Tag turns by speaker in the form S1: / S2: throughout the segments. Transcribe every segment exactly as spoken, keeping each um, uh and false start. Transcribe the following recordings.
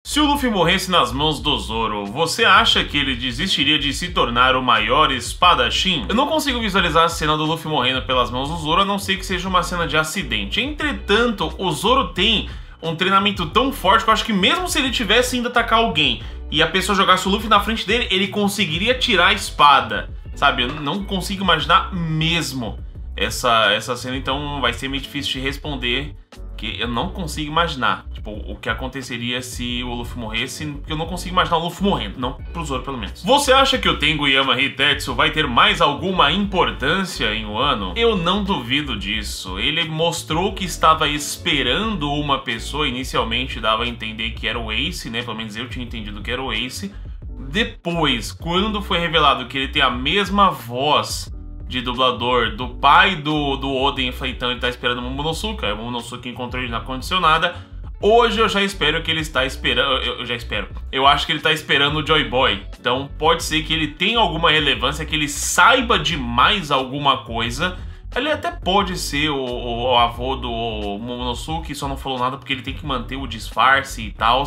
S1: Se o Luffy morresse nas mãos do Zoro, você acha que ele desistiria de se tornar o maior espadachim? Eu não consigo visualizar a cena do Luffy morrendo pelas mãos do Zoro, a não ser que seja uma cena de acidente. Entretanto, o Zoro tem um treinamento tão forte que eu acho que mesmo se ele tivesse indo atacar alguém e a pessoa jogasse o Luffy na frente dele, ele conseguiria tirar a espada, sabe? Eu não consigo imaginar mesmo essa, essa cena, então vai ser meio difícil de responder, que eu não consigo imaginar, tipo, o que aconteceria se o Luffy morresse, porque eu não consigo imaginar o Luffy morrendo, não pro Zoro pelo menos. Você acha que o Tengu-Yama Hitetsu vai ter mais alguma importância em Wano? Eu não duvido disso. Ele mostrou que estava esperando uma pessoa, inicialmente dava a entender que era o Ace, né, pelo menos eu tinha entendido que era o Ace. Depois, quando foi revelado que ele tem a mesma voz de dublador do pai do, do Oden, eu falei, então ele tá esperando o Momonosuke, aí o Momonosuke encontrou ele na condicionada. Hoje eu já espero que ele está esperando, eu, eu já espero, eu acho que ele tá esperando o Joy Boy, então pode ser que ele tenha alguma relevância, que ele saiba de mais alguma coisa. Ele até pode ser o, o, o avô do Momonosuke, só não falou nada porque ele tem que manter o disfarce e tal.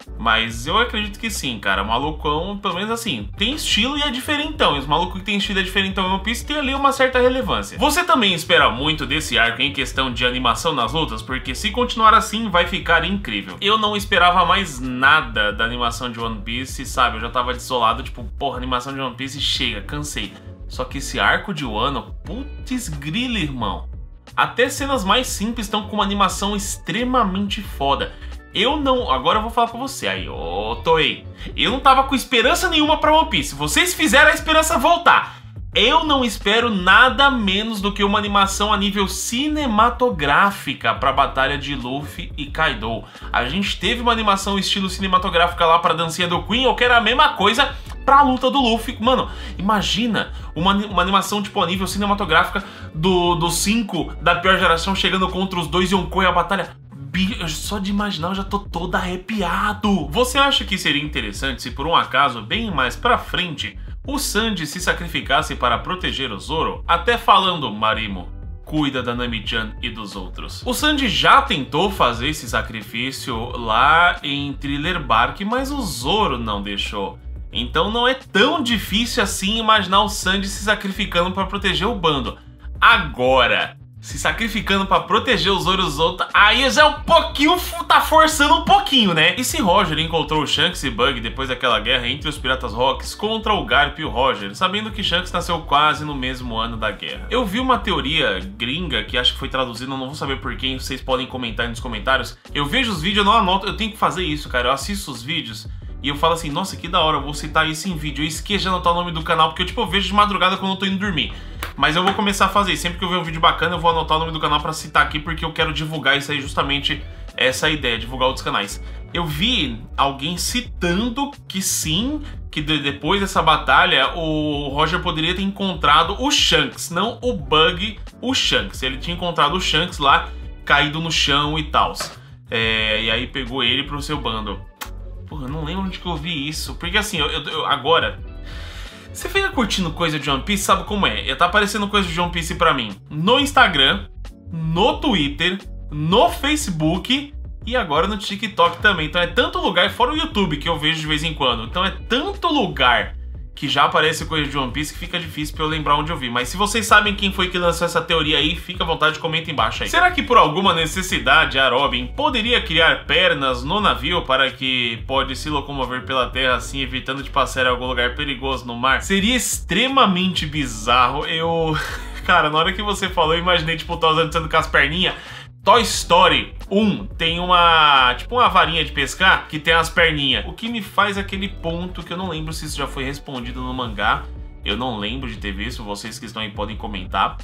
S1: Mas eu acredito que sim, cara. O malucão, pelo menos assim, tem estilo e é diferentão. E os malucos que tem estilo e é diferentão em One Piece tem ali uma certa relevância. Você também espera muito desse arco em questão de animação nas lutas? Porque se continuar assim, vai ficar incrível. Eu não esperava mais nada da animação de One Piece, sabe? Eu já tava desolado, tipo, porra, animação de One Piece chega, cansei. Só que esse arco de Wano, putz grila, irmão. Até cenas mais simples estão com uma animação extremamente foda. Eu não... Agora eu vou falar pra você aí, ô Toei. Eu não tava com esperança nenhuma pra One Piece. Vocês fizeram a esperança voltar. Eu não espero nada menos do que uma animação a nível cinematográfica pra batalha de Luffy e Kaido. A gente teve uma animação estilo cinematográfica lá pra dancinha do Queen, eu quero a mesma coisa pra luta do Luffy. Mano, imagina uma, uma animação tipo a nível cinematográfica do, do cinco da pior geração chegando contra os dois Yonkou e a batalha. Só de imaginar eu já tô todo arrepiado. Você acha que seria interessante se por um acaso, bem mais pra frente, o Sanji se sacrificasse para proteger o Zoro? Até falando, Marimo, cuida da Nami-chan e dos outros. O Sanji já tentou fazer esse sacrifício lá em Thriller Bark, mas o Zoro não deixou. Então não é tão difícil assim imaginar o Sanji se sacrificando para proteger o bando. Agora, se sacrificando pra proteger os Zoro e os outros, aí já é um pouquinho, tá forçando um pouquinho, né? E se Roger encontrou o Shanks e Bug depois daquela guerra entre os Piratas Rocks contra o Garp e o Roger, sabendo que Shanks nasceu quase no mesmo ano da guerra? Eu vi uma teoria gringa, que acho que foi traduzida, não vou saber por quem, vocês podem comentar aí nos comentários. Eu vejo os vídeos, eu não anoto, eu tenho que fazer isso, cara, eu assisto os vídeos e eu falo assim, nossa, que da hora, eu vou citar isso em vídeo. Eu esqueço de anotar o nome do canal, porque eu, tipo, eu vejo de madrugada quando eu tô indo dormir. Mas eu vou começar a fazer, sempre que eu ver um vídeo bacana, eu vou anotar o nome do canal pra citar aqui, porque eu quero divulgar isso aí, justamente essa ideia, divulgar outros canais. Eu vi alguém citando que sim, que de, depois dessa batalha, o Roger poderia ter encontrado o Shanks, não o Bug, o Shanks. Ele tinha encontrado o Shanks lá, caído no chão e tal. É, e aí pegou ele pro seu bando. Porra, eu não lembro onde que eu vi isso. Porque assim, eu, eu, eu agora... Você fica curtindo coisa de One Piece, sabe como é? Tá aparecendo coisa de One Piece pra mim no Instagram, no Twitter, no Facebook e agora no TikTok também. Então é tanto lugar, fora o YouTube que eu vejo de vez em quando. Então é tanto lugar que já aparece coisa de One Piece que fica difícil pra eu lembrar onde eu vi. Mas se vocês sabem quem foi que lançou essa teoria aí, fica à vontade, comenta embaixo aí. Será que por alguma necessidade a Robin poderia criar pernas no navio para que pode se locomover pela terra assim, evitando de passar em algum lugar perigoso no mar? Seria extremamente bizarro. Eu... Cara, na hora que você falou, eu imaginei tipo o Tarzan andando com as perninhas. Toy Story um tem uma, tipo uma varinha de pescar que tem as perninhas. O que me faz aquele ponto que eu não lembro se isso já foi respondido no mangá. Eu não lembro de ter visto, vocês que estão aí podem comentar.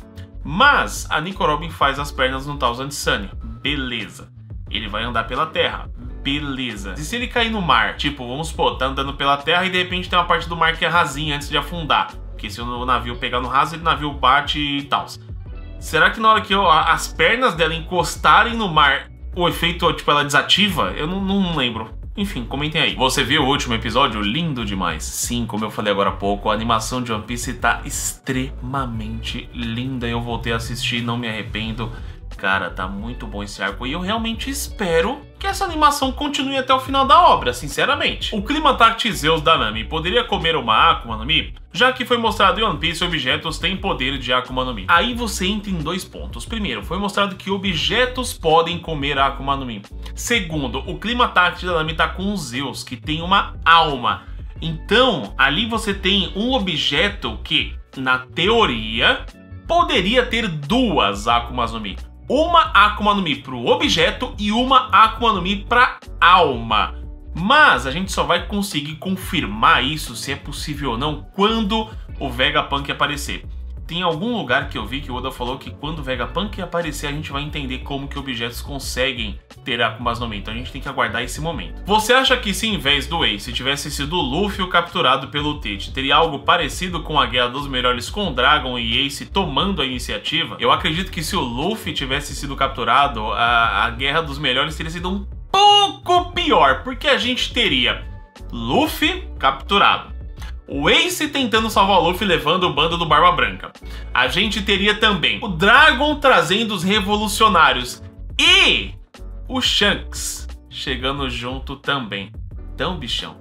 S1: Mas a Nico Robin faz as pernas no Thousand Sunny. Beleza. Ele vai andar pela terra. Beleza. E se ele cair no mar? Tipo, vamos supor, tá andando pela terra e de repente tem uma parte do mar que é rasinha antes de afundar. Porque se o navio pegar no raso, o navio bate e tal. Será que na hora que eu, as pernas dela encostarem no mar, o efeito, tipo, ela desativa? Eu não, não lembro. Enfim, comentem aí. Você viu o último episódio? Lindo demais. Sim, como eu falei agora há pouco, a animação de One Piece tá extremamente linda. Eu voltei a assistir, não me arrependo. Cara, tá muito bom esse arco. E eu realmente espero que essa animação continue até o final da obra, sinceramente. O Climatact Zeus da Nami poderia comer uma Akuma no Mi? Já que foi mostrado em One Piece, objetos têm poder de Akuma no Mi. Aí você entra em dois pontos. Primeiro, foi mostrado que objetos podem comer a Akuma no Mi. Segundo, o Climatact da Nami tá com o Zeus, que tem uma alma. Então, ali você tem um objeto que, na teoria, poderia ter duas Akumas no Mi. Uma Akuma no Mi pro objeto e uma Akuma no Mi pra alma. Mas a gente só vai conseguir confirmar isso, se é possível ou não, quando o Vegapunk aparecer. Tem algum lugar que eu vi que o Oda falou que quando o Vegapunk aparecer, a gente vai entender como que objetos conseguem ter Akumas no Mi. Então a gente tem que aguardar esse momento. Você acha que se em vez do Ace tivesse sido o Luffy capturado pelo Tite, teria algo parecido com a Guerra dos Melhores com Dragon e Ace tomando a iniciativa? Eu acredito que se o Luffy tivesse sido capturado, a, a Guerra dos Melhores teria sido um pouco pior, porque a gente teria Luffy capturado, o Ace tentando salvar o Luffy levando o bando do Barba Branca. A gente teria também o Dragon trazendo os revolucionários e o Shanks chegando junto também. Então, bichão,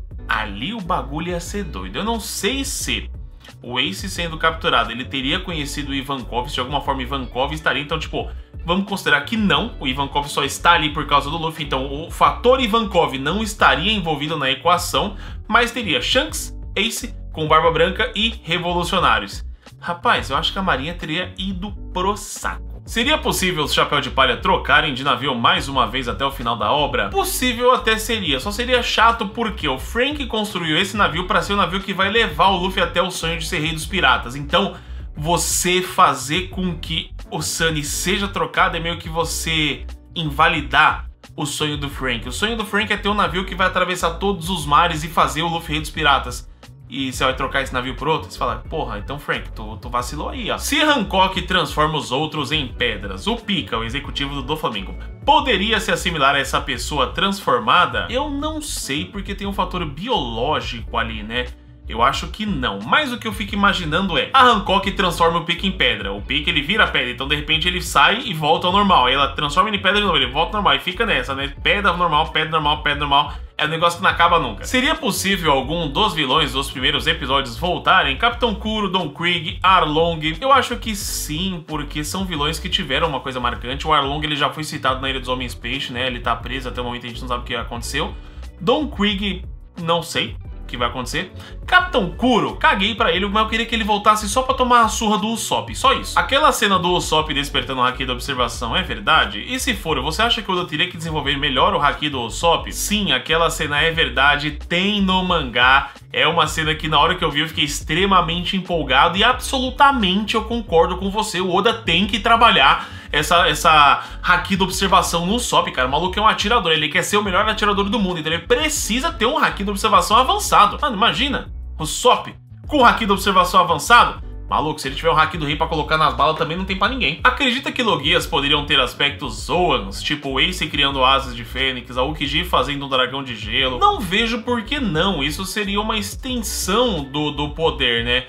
S1: ali o bagulho ia ser doido. Eu não sei se o Ace sendo capturado, ele teria conhecido o Ivankov, se de alguma forma Ivankov estaria, então, tipo, vamos considerar que não, o Ivankov só está ali por causa do Luffy, então o fator Ivankov não estaria envolvido na equação, mas teria Shanks, Ace com Barba Branca e revolucionários. Rapaz, eu acho que a Marinha teria ido pro saco. Seria possível os Chapéu de Palha trocarem de navio mais uma vez até o final da obra? Possível até seria, só seria chato porque o Frank construiu esse navio para ser o navio que vai levar o Luffy até o sonho de ser rei dos piratas. Então, você fazer com que o Sunny seja trocado é meio que você invalidar o sonho do Frank. O sonho do Frank é ter um navio que vai atravessar todos os mares e fazer o Luffy rei dos piratas. E você vai trocar esse navio por outro? Você fala, porra, então Frank, tu, tu vacilou aí, ó. Se Hancock transforma os outros em pedras, o Pika, o executivo do Doflamingo, poderia se assimilar a essa pessoa transformada? Eu não sei, porque tem um fator biológico ali, né? Eu acho que não, mas o que eu fico imaginando é a Hancock transforma o Pika em pedra, o Pika ele vira pedra, então de repente ele sai e volta ao normal, aí ela transforma ele em pedra de novo, ele volta ao normal e fica nessa, né? Pedra normal, pedra normal, pedra normal, é um negócio que não acaba nunca. Seria possível algum dos vilões dos primeiros episódios voltarem? Capitão Kuro, Don Krieg, Arlong? Eu acho que sim, porque são vilões que tiveram uma coisa marcante. O Arlong ele já foi citado na Ilha dos Homens Peixe, né? Ele tá preso até o momento, a gente não sabe o que aconteceu. Don Krieg, não sei o que vai acontecer. Capitão Kuro, caguei pra ele, mas eu queria que ele voltasse só pra tomar a surra do Usopp, só isso. Aquela cena do Usopp despertando o Haki da Observação é verdade? E se for, você acha que o Oda teria que desenvolver melhor o Haki do Usopp? Sim, aquela cena é verdade, tem no mangá. É uma cena que na hora que eu vi eu fiquei extremamente empolgado e absolutamente eu concordo com você. O Oda tem que trabalhar essa, essa Haki da Observação no Usopp, cara. O maluco é um atirador, ele quer ser o melhor atirador do mundo, então ele precisa ter um Haki da Observação avançado. Mano, imagina, o Usopp com o Haki da Observação avançado. Maluco, se ele tiver o Haki do Rei pra colocar nas balas também não tem pra ninguém. Acredita que Logias poderiam ter aspectos Zoans, tipo o Ace criando asas de Fênix, a Aokiji fazendo um dragão de gelo? Não vejo por que não, isso seria uma extensão do, do poder, né?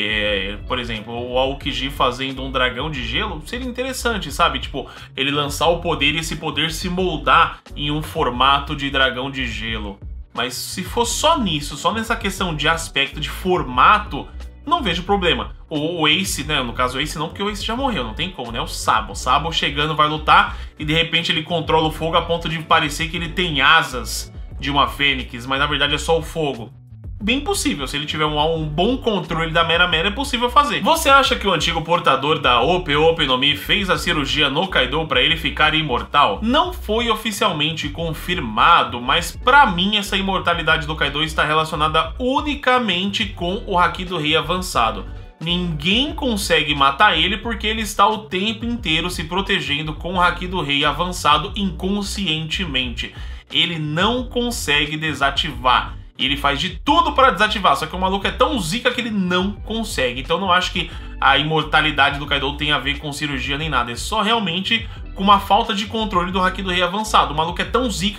S1: É, por exemplo, o Aokiji fazendo um dragão de gelo seria interessante, sabe? Tipo, ele lançar o poder e esse poder se moldar em um formato de dragão de gelo. Mas se for só nisso, só nessa questão de aspecto, de formato, não vejo problema. O, o Ace, né? No caso o Ace não, porque o Ace já morreu, não tem como, né? O Sabo. O Sabo chegando vai lutar e de repente ele controla o fogo a ponto de parecer que ele tem asas de uma fênix, mas na verdade é só o fogo. Bem possível, se ele tiver um, um bom controle da Mera Mera, é possível fazer. Você acha que o antigo portador da Ope Ope no Mi fez a cirurgia no Kaido pra ele ficar imortal? Não foi oficialmente confirmado, mas pra mim essa imortalidade do Kaido está relacionada unicamente com o Haki do Rei avançado. Ninguém consegue matar ele porque ele está o tempo inteiro se protegendo com o Haki do Rei avançado inconscientemente. Ele não consegue desativar. E ele faz de tudo para desativar, só que o maluco é tão zica que ele não consegue. Então não acho que a imortalidade do Kaido tem a ver com cirurgia nem nada. É só realmente com uma falta de controle do Haki do Rei avançado. O maluco é tão zica que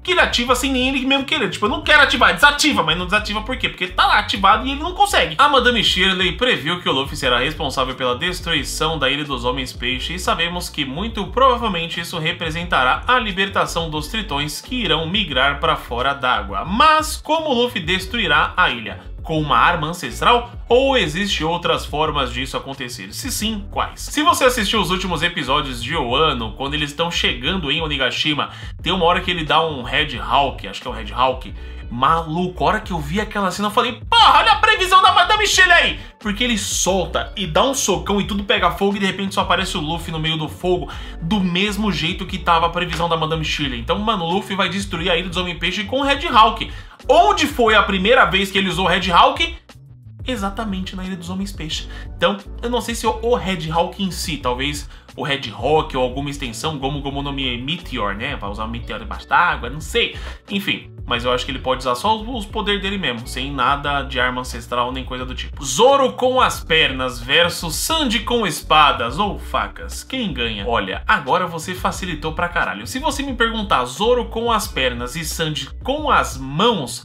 S1: que ele ativa sem nem ele mesmo querer. Tipo, eu não quero ativar, desativa, mas não desativa por quê? Porque ele tá lá ativado e ele não consegue. A Madame Shirley previu que o Luffy será responsável pela destruição da Ilha dos Homens Peixe e sabemos que muito provavelmente isso representará a libertação dos tritões que irão migrar para fora d'água. Mas como o Luffy destruirá a ilha? Com uma arma ancestral? Ou existe outras formas disso acontecer? Se sim, quais? Se você assistiu os últimos episódios de Wano, quando eles estão chegando em Onigashima, tem uma hora que ele dá um Red Hawk, acho que é um Red Hawk, maluco. A hora que eu vi aquela cena eu falei, porra, olha a previsão da Madame Shirley aí! Porque ele solta e dá um socão e tudo pega fogo e de repente só aparece o Luffy no meio do fogo, do mesmo jeito que tava a previsão da Madame Shirley. Então, mano, o Luffy vai destruir a Ilha dos Homem-Peixe com o Red Hawk. Onde foi a primeira vez que ele usou o Red Hawk? Exatamente na Ilha dos Homens-Peixe. Então, eu não sei se o Red Hawk em si, talvez o Red Hawk ou alguma extensão, como como o nome é Meteor, né? Vai usar o Meteor debaixo d'água, não sei. Enfim, mas eu acho que ele pode usar só os poderes dele mesmo, sem nada de arma ancestral nem coisa do tipo. Zoro com as pernas versus Sanji com espadas ou facas. Quem ganha? Olha, agora você facilitou pra caralho. Se você me perguntar Zoro com as pernas e Sanji com as mãos,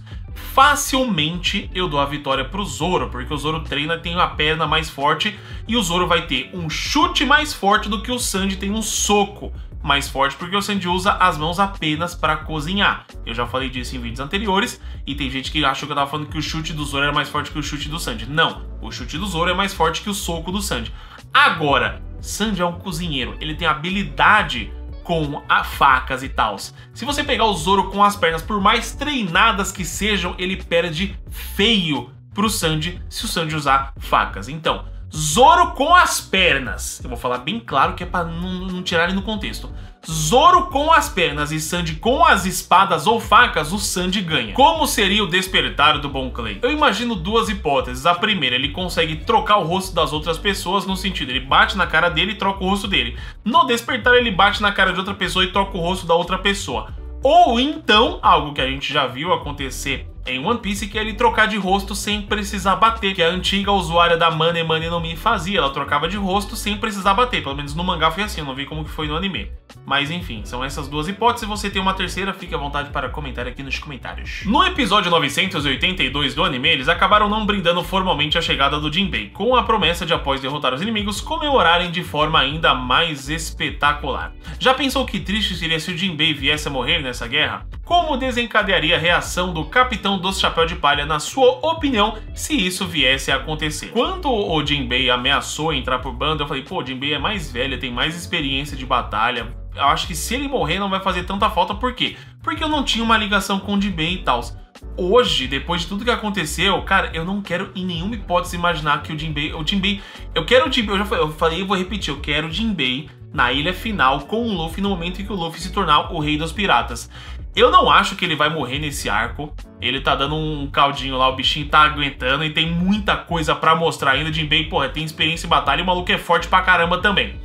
S1: facilmente eu dou a vitória pro Zoro, porque o Zoro treina, tem a perna mais forte e o Zoro vai ter um chute mais forte do que o Sanji tem um soco mais forte, porque o Sanji usa as mãos apenas para cozinhar. Eu já falei disso em vídeos anteriores e tem gente que achou que eu tava falando que o chute do Zoro era mais forte que o chute do Sanji. Não, o chute do Zoro é mais forte que o soco do Sanji. Agora, Sanji é um cozinheiro, ele tem habilidade com a facas e tal. Se você pegar o Zoro com as pernas, por mais treinadas que sejam, ele perde feio pro Sanji se o Sanji usar facas. Então, Zoro com as pernas, eu vou falar bem claro que é pra não, não tirar ele no contexto. Zoro com as pernas e Sanji com as espadas ou facas, o Sanji ganha. Como seria o despertar do Bon Clay? Eu imagino duas hipóteses. A primeira, ele consegue trocar o rosto das outras pessoas, no sentido, ele bate na cara dele e troca o rosto dele. No despertar, ele bate na cara de outra pessoa e troca o rosto da outra pessoa. Ou então, algo que a gente já viu acontecer em One Piece, que é ele trocar de rosto sem precisar bater, que a antiga usuária da Mane Mane no Mi fazia, ela trocava de rosto sem precisar bater, pelo menos no mangá foi assim, eu não vi como que foi no anime. Mas enfim, são essas duas hipóteses. Se você tem uma terceira, fique à vontade para comentar aqui nos comentários. No episódio novecentos e oitenta e dois do anime, eles acabaram não brindando formalmente a chegada do Jinbei, com a promessa de, após derrotar os inimigos, comemorarem de forma ainda mais espetacular. Já pensou que triste seria se o Jinbei viesse a morrer nessa guerra? Como desencadearia a reação do Capitão dos Chapéu de Palha, na sua opinião, se isso viesse a acontecer? Quando o Jinbei ameaçou entrar pro bando, eu falei, pô, o Jinbei é mais velho, tem mais experiência de batalha. Eu acho que se ele morrer não vai fazer tanta falta. Por quê? Porque eu não tinha uma ligação com o Jinbei e tal. Hoje, depois de tudo que aconteceu, cara, eu não quero em nenhuma hipótese imaginar que o Jinbei... O Jinbei... Eu quero o Jinbei... Eu já falei, eu falei e vou repetir. Eu quero o Jinbei na ilha final com o Luffy no momento em que o Luffy se tornar o rei dos piratas. Eu não acho que ele vai morrer nesse arco. Ele tá dando um caldinho lá, o bichinho tá aguentando e tem muita coisa pra mostrar ainda. Jinbei, porra, tem experiência em batalha e o maluco é forte pra caramba também.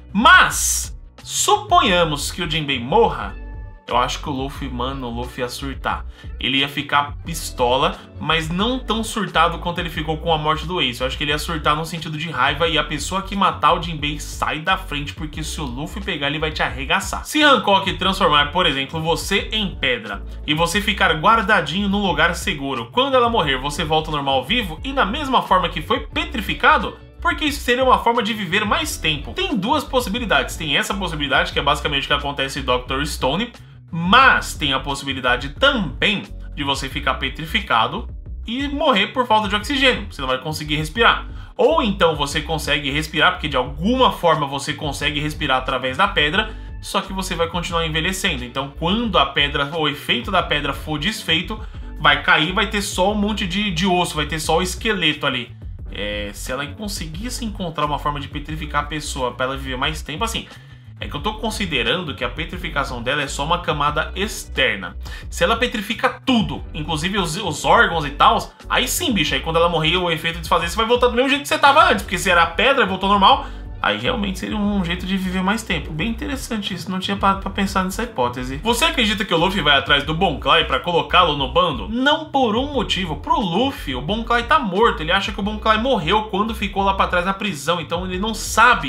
S1: Mas... suponhamos que o Jinbei morra, eu acho que o Luffy, mano, o Luffy ia surtar. Ele ia ficar pistola, mas não tão surtado quanto ele ficou com a morte do Ace. Eu acho que ele ia surtar no sentido de raiva e a pessoa que matar o Jinbei sai da frente, porque se o Luffy pegar, ele vai te arregaçar. Se Hancock transformar, por exemplo, você em pedra e você ficar guardadinho num lugar seguro, quando ela morrer, você volta ao normal vivo e na mesma forma que foi petrificado? Porque isso seria uma forma de viver mais tempo. Tem duas possibilidades. Tem essa possibilidade, que é basicamente o que acontece em doutor Stone, mas tem a possibilidade também de você ficar petrificado e morrer por falta de oxigênio. Você não vai conseguir respirar. Ou então você consegue respirar, porque de alguma forma você consegue respirar através da pedra, só que você vai continuar envelhecendo. Então quando a pedra, o efeito da pedra for desfeito, vai cair, vai ter só um monte de, de osso, vai ter só o esqueleto ali. É, se ela conseguisse encontrar uma forma de petrificar a pessoa para ela viver mais tempo, assim, é que eu tô considerando que a petrificação dela é só uma camada externa. Se ela petrifica tudo, inclusive os, os órgãos e tal, aí sim, bicho, aí quando ela morrer, o efeito de desfazer, você vai voltar do mesmo jeito que você tava antes, porque se era pedra e voltou normal, aí realmente seria um jeito de viver mais tempo. Bem interessante isso, não tinha parado pra pensar nessa hipótese. Você acredita que o Luffy vai atrás do Bon Clay pra colocá-lo no bando? Não por um motivo. Pro Luffy, o Bon Clay tá morto. Ele acha que o Bon Clay morreu quando ficou lá pra trás na prisão. Então ele não sabe que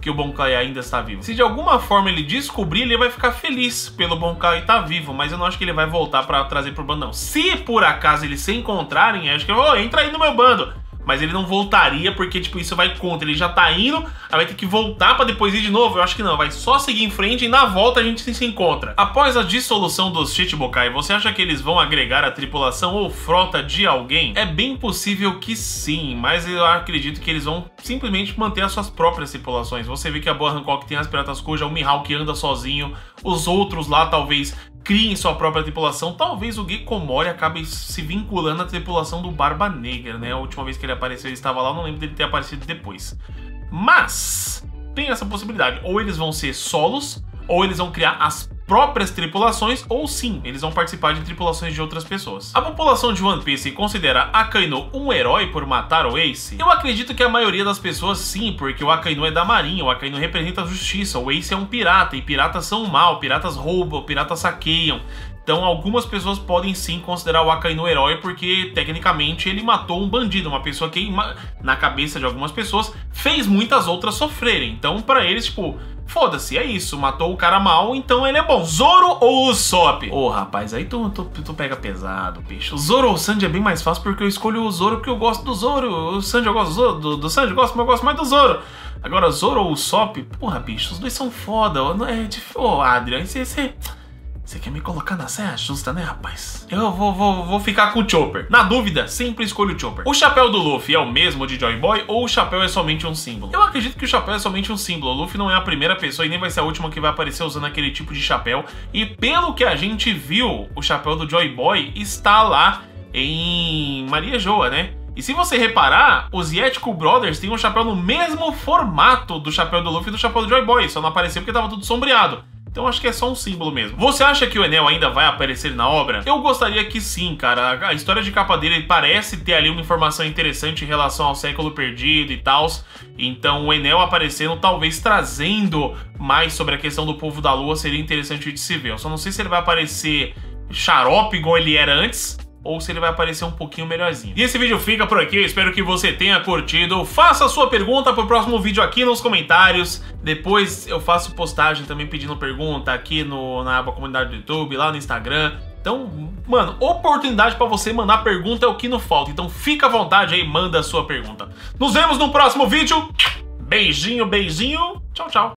S1: que o Bon-Kai ainda está vivo. Se de alguma forma ele descobrir, ele vai ficar feliz pelo Bon-Kai estar vivo, mas eu não acho que ele vai voltar pra trazer pro bando, não. Se por acaso eles se encontrarem, acho que, oh, entra aí no meu bando. Mas ele não voltaria porque, tipo, isso vai contra. Ele já tá indo, aí vai ter que voltar pra depois ir de novo. Eu acho que não, vai só seguir em frente e na volta a gente se encontra. Após a dissolução dos Chichibukai, você acha que eles vão agregar a tripulação ou frota de alguém? É bem possível que sim, mas eu acredito que eles vão simplesmente manter as suas próprias tripulações. Você vê que a Boa Hancock tem as Piratas Kuja, o Mihawk anda sozinho, os outros lá talvez criem sua própria tripulação. Talvez o Gekomori acabe se vinculando à tripulação do Barba Negra, né? A última vez que ele apareceu ele estava lá, eu não lembro dele ter aparecido depois. Mas tem essa possibilidade. Ou eles vão ser solos, ou eles vão criar as próprias tripulações, ou sim, eles vão participar de tripulações de outras pessoas. A população de One Piece considera Akainu um herói por matar o Ace? Eu acredito que a maioria das pessoas sim, porque o Akainu é da marinha, o Akainu representa a justiça, o Ace é um pirata, e piratas são mal, piratas roubam, piratas saqueiam. Então algumas pessoas podem sim considerar o Akainu herói porque tecnicamente ele matou um bandido, uma pessoa que na cabeça de algumas pessoas fez muitas outras sofrerem. Então pra eles, tipo, foda-se, é isso, matou o cara mal, então ele é bom. Zoro ou Usopp? Ô, oh, rapaz, aí tu, tu, tu pega pesado, bicho. O Zoro ou o Sanji é bem mais fácil porque eu escolho o Zoro porque eu gosto do Zoro. O Sanji eu gosto do Zoro, do, do Sanji eu gosto, mas eu gosto mais do Zoro. Agora, Zoro ou Usopp, porra, bicho, os dois são foda. É difícil. Ô, oh, Adrian, você... você... Você quer me colocar na saia justa, né, rapaz? Eu vou, vou, vou ficar com o Chopper. Na dúvida, sempre escolho o Chopper. O chapéu do Luffy é o mesmo de Joy Boy ou o chapéu é somente um símbolo? Eu acredito que o chapéu é somente um símbolo. O Luffy não é a primeira pessoa e nem vai ser a última que vai aparecer usando aquele tipo de chapéu. E pelo que a gente viu, o chapéu do Joy Boy está lá em Maria Joa, né? E se você reparar, os Yetico Brothers têm um chapéu no mesmo formato do chapéu do Luffy e do chapéu do Joy Boy. Só não apareceu porque tava tudo sombreado. Então acho que é só um símbolo mesmo. Você acha que o Enel ainda vai aparecer na obra? Eu gostaria que sim, cara. A história de capa dele parece ter ali uma informação interessante em relação ao século perdido e tal. Então o Enel aparecendo, talvez trazendo mais sobre a questão do povo da lua, seria interessante de se ver. Eu só não sei se ele vai aparecer xarope igual ele era antes, ou se ele vai aparecer um pouquinho melhorzinho. E esse vídeo fica por aqui, eu espero que você tenha curtido. Faça a sua pergunta pro próximo vídeo aqui nos comentários. Depois eu faço postagem também pedindo pergunta aqui no, na aba comunidade do YouTube, lá no Instagram. Então, mano, oportunidade pra você mandar pergunta é o que não falta. Então fica à vontade aí, manda a sua pergunta. Nos vemos no próximo vídeo. Beijinho, beijinho. Tchau, tchau.